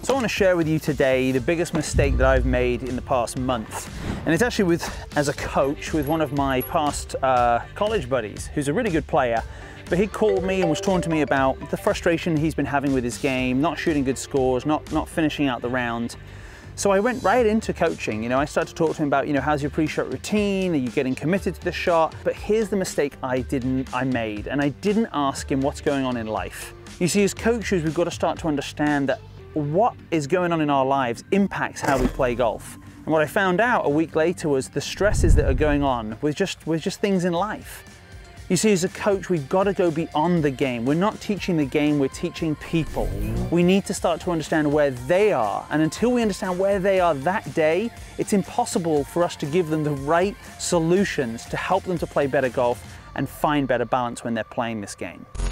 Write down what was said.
So I want to share with you today the biggest mistake that I've made in the past month. And it's actually as a coach with one of my past college buddies, who's a really good player. But he called me and was talking to me about the frustration he's been having with his game, not shooting good scores, not finishing out the round. So I went right into coaching. You know, I started to talk to him about, how's your pre-shot routine? Are you getting committed to the shot? But here's the mistake I made, and I didn't ask him what's going on in life. You see, as coaches, we've got to start to understand that what is going on in our lives impacts how we play golf. And what I found out a week later was the stresses that are going on with just things in life. You see, as a coach, we've got to go beyond the game. We're not teaching the game, we're teaching people. We need to start to understand where they are. And until we understand where they are that day, it's impossible for us to give them the right solutions to help them to play better golf and find better balance when they're playing this game.